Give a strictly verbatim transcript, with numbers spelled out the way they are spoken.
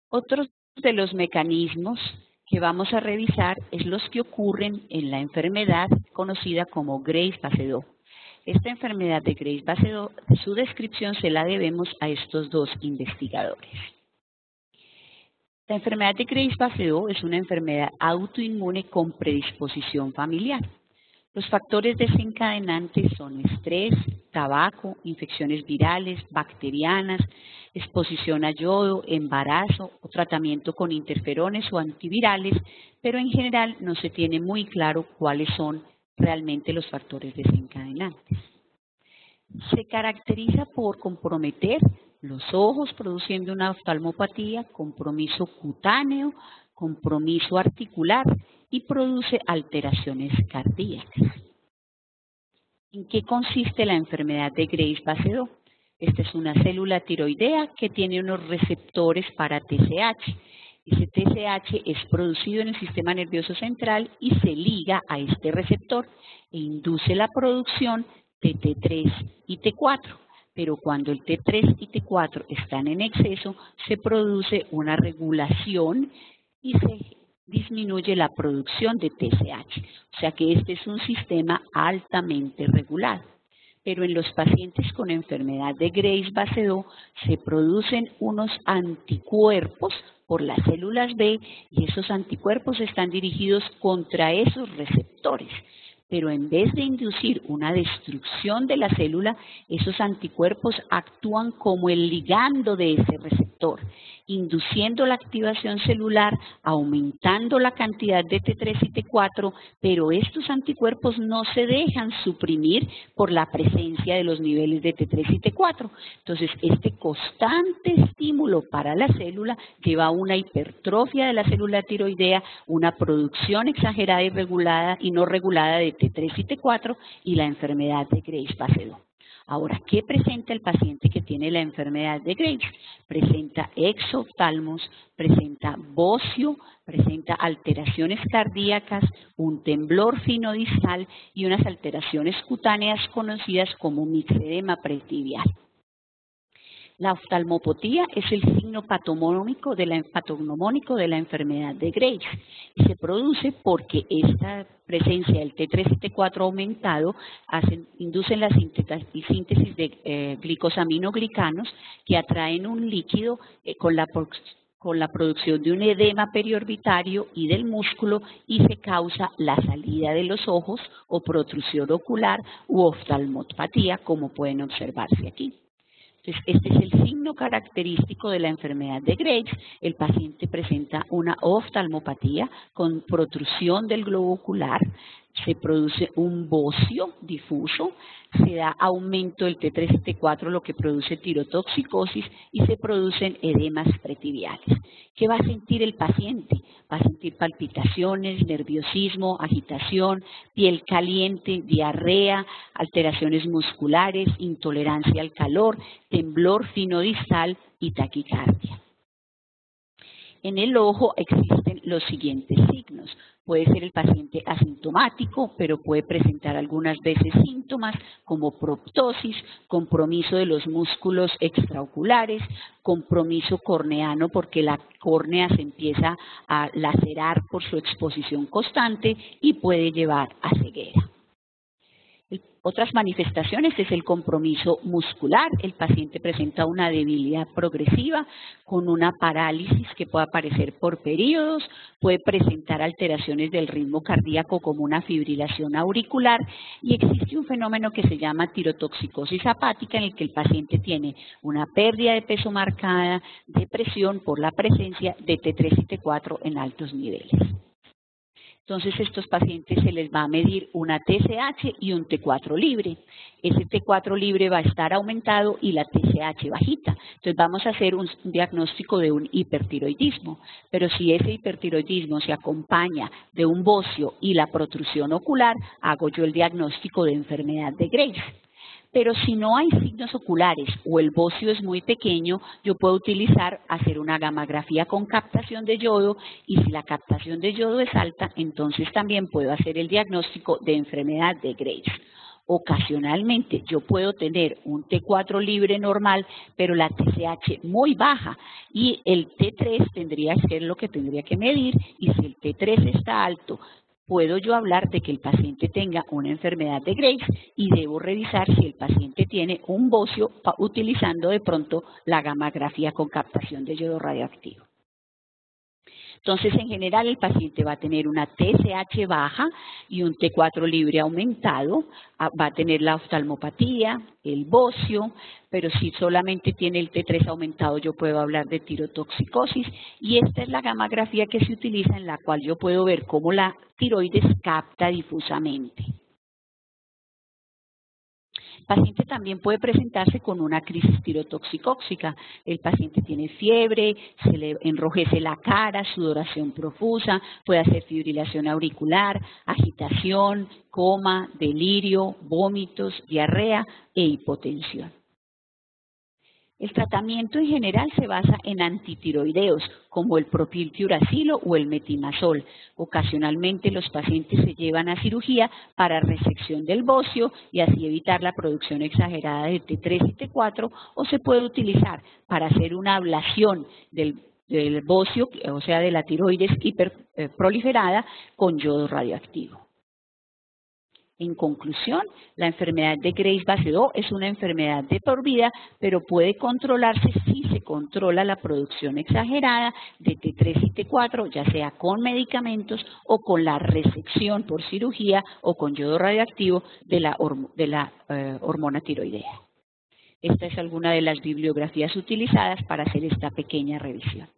Otros de los mecanismos que vamos a revisar es los que ocurren en la enfermedad conocida como Graves-Basedow. Esta enfermedad de Graves-Basedow, su descripción se la debemos a estos dos investigadores. La enfermedad de Graves-Basedow es una enfermedad autoinmune con predisposición familiar. Los factores desencadenantes son estrés, tabaco, infecciones virales, bacterianas, exposición a yodo, embarazo o tratamiento con interferones o antivirales, pero en general no se tiene muy claro cuáles son realmente los factores desencadenantes. Se caracteriza por comprometer los ojos produciendo una oftalmopatía, compromiso cutáneo, compromiso articular y produce alteraciones cardíacas. ¿En qué consiste la enfermedad de Graves-Basedow? Esta es una célula tiroidea que tiene unos receptores para T S H. Ese T S H es producido en el sistema nervioso central y se liga a este receptor e induce la producción de T tres y T cuatro. Pero cuando el T tres y T cuatro están en exceso, se produce una regulación y se disminuye la producción de T S H. O sea que este es un sistema altamente regulado. Pero en los pacientes con enfermedad de Graves-Basedow se producen unos anticuerpos por las células B y esos anticuerpos están dirigidos contra esos receptores. Pero en vez de inducir una destrucción de la célula, esos anticuerpos actúan como el ligando de ese receptor, induciendo la activación celular, aumentando la cantidad de T tres y T cuatro, pero estos anticuerpos no se dejan suprimir por la presencia de los niveles de T tres y T cuatro. Entonces, este constante estímulo para la célula lleva a una hipertrofia de la célula tiroidea, una producción exagerada y regulada y no regulada de T tres y T cuatro y la enfermedad de Graves-Basedow. Ahora, ¿qué presenta el paciente que tiene la enfermedad de Graves? Presenta exoftalmos, presenta bocio, presenta alteraciones cardíacas, un temblor finodistal y unas alteraciones cutáneas conocidas como mixedema pretibial. La oftalmopatía es el signo patognomónico de la, patognomónico de la enfermedad de Graves y se produce porque esta presencia del T tres y T cuatro aumentado hacen, inducen la síntesis de eh, glicosaminoglicanos que atraen un líquido eh, con la con la producción de un edema periorbitario y del músculo y se causa la salida de los ojos o protrusión ocular u oftalmopatía, como pueden observarse aquí. Entonces, este es el signo característico de la enfermedad de Graves. El paciente presenta una oftalmopatía con protrusión del globo ocular, se produce un bocio difuso, se da aumento del T tres y T cuatro, lo que produce tirotoxicosis y se producen edemas pretibiales. ¿Qué va a sentir el paciente? Va a sentir palpitaciones, nerviosismo, agitación, piel caliente, diarrea, alteraciones musculares, intolerancia al calor, temblor finodistal y taquicardia. En el ojo existen los siguientes signos. Puede ser el paciente asintomático, pero puede presentar algunas veces síntomas como proptosis, compromiso de los músculos extraoculares, compromiso corneano porque la córnea se empieza a lacerar por su exposición constante y puede llevar a ceguera. Otras manifestaciones es el compromiso muscular. El paciente presenta una debilidad progresiva con una parálisis que puede aparecer por periodos, puede presentar alteraciones del ritmo cardíaco como una fibrilación auricular y existe un fenómeno que se llama tirotoxicosis hepática en el que el paciente tiene una pérdida de peso marcada, depresión por la presencia de T tres y T cuatro en altos niveles. Entonces, a estos pacientes se les va a medir una T S H y un T cuatro libre. Ese T cuatro libre va a estar aumentado y la T S H bajita. Entonces, vamos a hacer un diagnóstico de un hipertiroidismo. Pero si ese hipertiroidismo se acompaña de un bocio y la protrusión ocular, hago yo el diagnóstico de enfermedad de Graves. Pero si no hay signos oculares o el bocio es muy pequeño, yo puedo utilizar hacer una gammagrafía con captación de yodo y si la captación de yodo es alta, entonces también puedo hacer el diagnóstico de enfermedad de Graves. Ocasionalmente yo puedo tener un T cuatro libre normal, pero la T S H muy baja, y el T tres tendría que ser lo que tendría que medir, y si el T tres está alto, puedo yo hablar de que el paciente tenga una enfermedad de Graves y debo revisar si el paciente tiene un bocio utilizando de pronto la gammagrafía con captación de yodo radioactivo. Entonces, en general, el paciente va a tener una T S H baja y un T cuatro libre aumentado, va a tener la oftalmopatía, el bocio, pero si solamente tiene el T tres aumentado, yo puedo hablar de tirotoxicosis, y esta es la gammagrafía que se utiliza, en la cual yo puedo ver cómo la tiroides capta difusamente. El paciente también puede presentarse con una crisis tirotoxicóxica. El paciente tiene fiebre, se le enrojece la cara, sudoración profusa, puede hacer fibrilación auricular, agitación, coma, delirio, vómitos, diarrea e hipotensión. El tratamiento en general se basa en antitiroideos, como el propiltiuracilo o el metimazol. Ocasionalmente los pacientes se llevan a cirugía para resección del bocio y así evitar la producción exagerada de T tres y T cuatro, o se puede utilizar para hacer una ablación del, del bocio, o sea, de la tiroides hiperproliferada, con yodo radioactivo. En conclusión, la enfermedad de Graves-Basedow es una enfermedad de por vida, pero puede controlarse si se controla la producción exagerada de T tres y T cuatro, ya sea con medicamentos o con la resección por cirugía o con yodo radioactivo de la, de la eh, hormona tiroidea. Esta es alguna de las bibliografías utilizadas para hacer esta pequeña revisión.